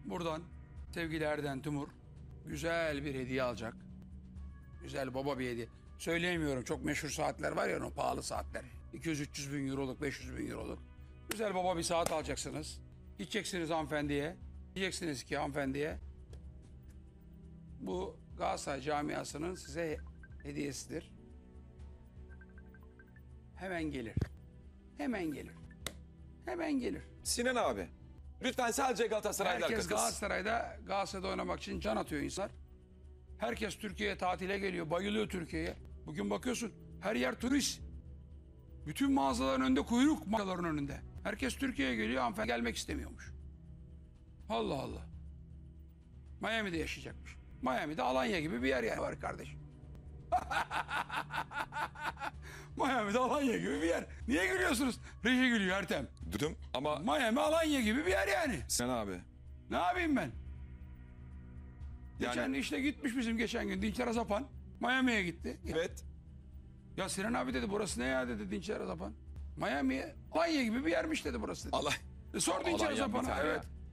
buradan sevgili Erden Timur güzel bir hediye alacak. Güzel baba bir hediye. Söyleyemiyorum, çok meşhur saatler var ya, o pahalı saatler. 200-300 bin euroluk, 500 bin euroluk. Güzel baba bir saat alacaksınız. Gideceksiniz hanımefendiye. Diyeceksiniz ki hanımefendiye, bu Galatasaray camiasının size hediyesidir. Hemen gelir. Hemen gelir. Hemen gelir. Sinan abi. Lütfen sadece Galatasaray'da Herkes kız. Galatasaray'da oynamak için can atıyor insanlar. Herkes Türkiye'ye tatile geliyor. Bayılıyor Türkiye'ye. Bugün bakıyorsun her yer turist. Bütün mağazaların önünde kuyruk, mağazaların önünde. Herkes Türkiye'ye geliyor, hanımefendi gelmek istemiyormuş. Allah Allah. Miami'de yaşayacakmış. Miami'de Alanya gibi bir yer yani var kardeşim. Miami'de Alanya gibi bir yer. Niye gülüyorsunuz? Reji gülüyor Ertem. Dudum ama Miami Alanya gibi bir yer yani. Sinan abi. Ne yapayım ben? Geçen işte gitmiş bizim geçen gün Dinçer Azapan. Miami'ye gitti. Evet. Ya Sinan abi dedi, burası ne ya dedi Dinçer Azapan. Miami Alanya gibi bir yermiş dedi burası dedi. Allah. Sor Dinçer Alanya bir Azapan'a. tane Evet. ya.